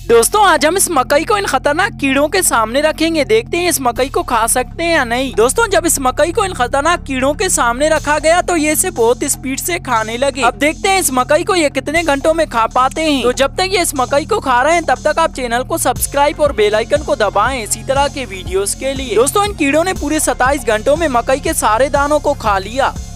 दोस्तों आज हम इस मकई को इन खतरनाक कीड़ों के सामने रखेंगे, देखते हैं इस मकई को खा सकते हैं या नहीं। दोस्तों जब इस मकई को इन खतरनाक कीड़ों के सामने रखा गया तो ये इसे बहुत स्पीड से खाने लगे। अब देखते हैं इस मकई को ये कितने घंटों में खा पाते हैं। तो जब तक ये इस मकई को खा रहे हैं तब तक आप चैनल को सब्सक्राइब और बेल आइकन को दबाएं इसी तरह के वीडियोस के लिए। दोस्तों इन कीड़ों ने पूरे 27 घंटों में मकई के सारे दानों को खा लिया।